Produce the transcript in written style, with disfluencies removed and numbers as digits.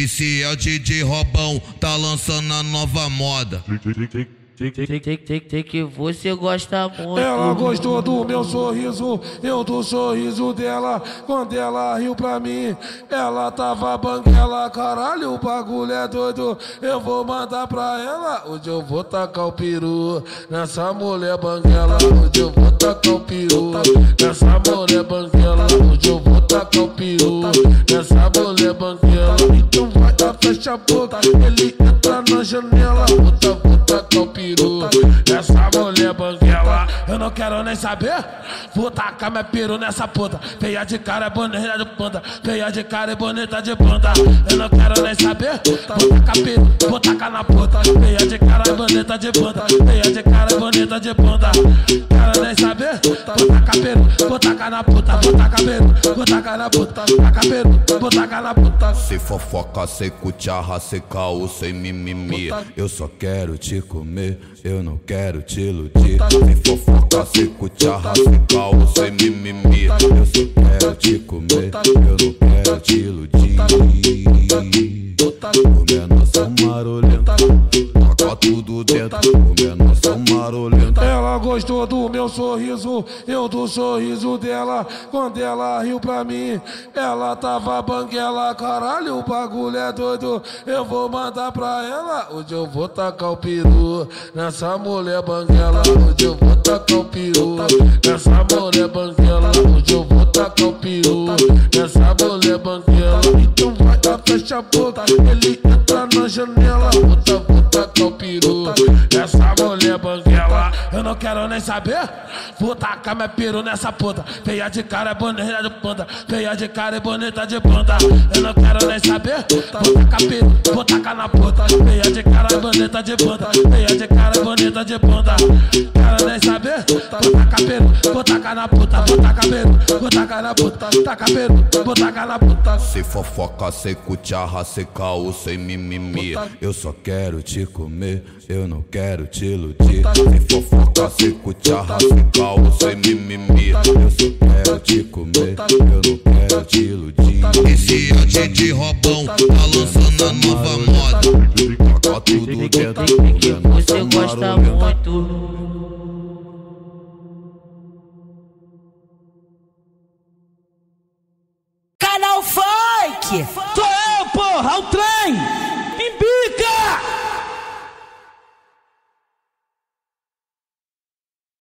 Esse é o DJ Robão, tá lançando a nova moda. Sei que você gosta muito. Ela gostou do meu sorriso, eu do sorriso dela. Quando ela riu pra mim, ela tava banguela. Caralho, o bagulho é doido, eu vou mandar pra ela. Hoje eu vou tacar o peru nessa mulher banguela. Hoje eu vou tacar o peru nessa mulher banguela. Hoje eu vou tacar o peru nessa mulher banguela. Então vai dar, fecha a boca, ele entra na janela. Vou tacar o peru essa mulher banguela. Eu não quero nem saber, vou tacar meu peru nessa puta. Feia de cara, bonita de bunda. Feia de cara e bonita de bunda. Eu não quero nem saber, vou tacar peru, vou tacar na puta. Feia de cara, bonita de bunda. Feia de cara e bonita de bunda. Quero nem saber, vou tacar peru, vou tacar na puta. Vou tacar peru, vou tacar na puta. Tacar peru, vou tacar na puta. Sem fofoca, sem cucharra, sem caô, sem mimimi. Eu só quero te comer, eu não quero te iludir. Sem fofoca, sem cucharra, sem caô, sem mimimi. Eu só quero te comer, eu não quero te iludir. Comendo só marolento, taca tudo dentro. Comendo só marolento. Ela gostou do meu sorriso, eu do sorriso dela. Quando ela riu pra mim, ela tava banguela. Caralho, o bagulho é doido, eu vou mandar pra ela. Hoje eu vou tacar o peru nessa mulher banguela. Hoje eu vou tacar o peru nessa mulher banguela. Hoje eu vou tacar o peru nessa mulher banguela. Então vai dar, fecha a boca, ele entra na janela. Vou tacar o peru nessa mulher banguela. Eu não quero nem saber, vou tacar meu peru nessa puta. Feia de cara e bonita de bunda. Feia de cara e bonita de bunda. Eu não quero nem saber, vou tacar peru, vou tacar na puta. Feia de cara e bonita de bunda. Feia de cara e bonita de bunda. Quero nem saber, vou tacar peru, vou tacar na puta. Vou tacar peru, vou tacar na puta. Tacar peru, vou tacar na puta. Sem fofoca, sem cucharra, sem caô, sem mimimi. Eu só quero te comer, eu não quero te iludir. Sem fofoca, sem cucharra, sem caô, sem mimimi. Eu só quero te comer, eu não quero te iludir. Esse é o DJ Robão, tá lançando a nova moda. Taca tudo dentro, Sei que você gosta muito. Canal Funk! Sou eu, porra, o trem!